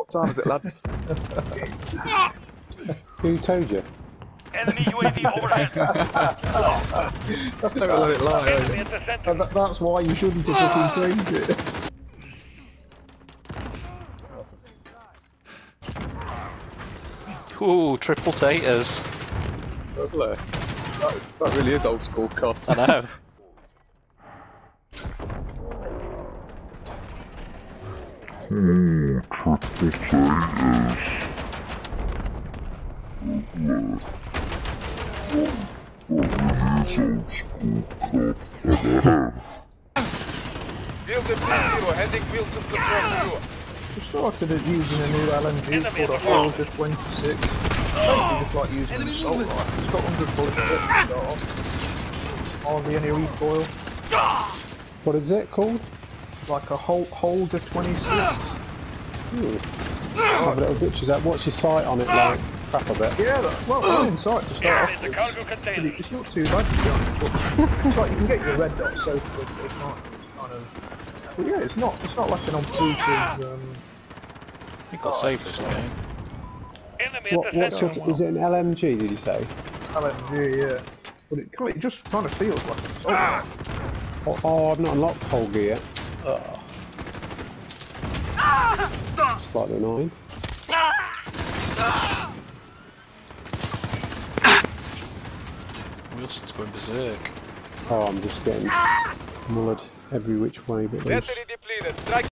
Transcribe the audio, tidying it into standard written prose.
What time is it, lads? Who told you? Enemy UAV overhead. Never let it lie. Enemy at the center. That's why you shouldn't have fucking changed it. Ooh, triple taters. Lovely. That really is old school COD. I know. Triple taters. Field of 0, heading field to control 2. We started using a new LMG called a Holder 26. I just like using an assault rifle. It's got 100 bullets in it to start off. Hardly any recoil. What is it called? Like a Holder 26. Have a little bitches out. What's your sight on it like? Crap a bit. Yeah, well, in sight to start off The with. cargo container. It's not too bad to be honest, but it's like you can get your red dot so quickly, it's not kind of... But yeah, it's not like an obtrusive... I think I'll save this game. Enemy So at the what's center. your, is it an LMG, did you say? LMG, yeah. But it just kind of feels like an assault rifle. Oh, I've not unlocked Holger yet. Slightly annoying. Wilson's going berserk. Oh, I'm just getting mullered every which way but loose. Battery depleted. Strike.